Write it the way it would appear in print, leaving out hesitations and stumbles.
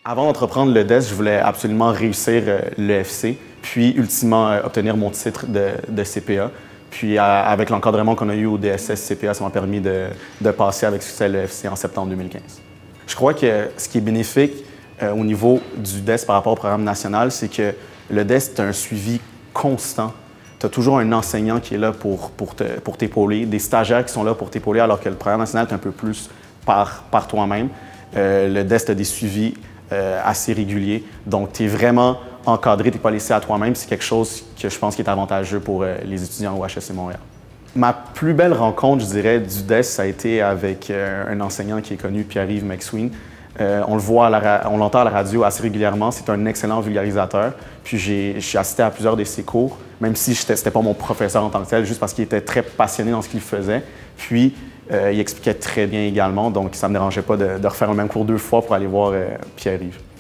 Avant d'entreprendre le DES, je voulais absolument réussir l'EFC, puis ultimement obtenir mon titre de CPA. Puis avec l'encadrement qu'on a eu au DSS CPA, ça m'a permis de passer avec succès l'EFC en septembre 2015. Je crois que ce qui est bénéfique au niveau du DES par rapport au programme national, c'est que le DES, c'est un suivi constant. Tu as toujours un enseignant qui est là pour t'épauler, des stagiaires qui sont là pour t'épauler, alors que le programme national est un peu plus par toi-même. Le DES, tu as des suivis assez réguliers. Donc, tu es vraiment encadré, tu n'es pas laissé à toi-même. C'est quelque chose que je pense qui est avantageux pour les étudiants au HEC Montréal. Ma plus belle rencontre, je dirais, du DES, ça a été avec un enseignant qui est connu, Pierre-Yves McSween. On le voit, on l'entend à la radio assez régulièrement. C'est un excellent vulgarisateur. Puis j'ai assisté à plusieurs de ses cours, même si ce n'était pas mon professeur en tant que tel, juste parce qu'il était très passionné dans ce qu'il faisait. Puis il expliquait très bien également, donc ça ne me dérangeait pas de refaire le même cours 2 fois pour aller voir Pierre-Yves.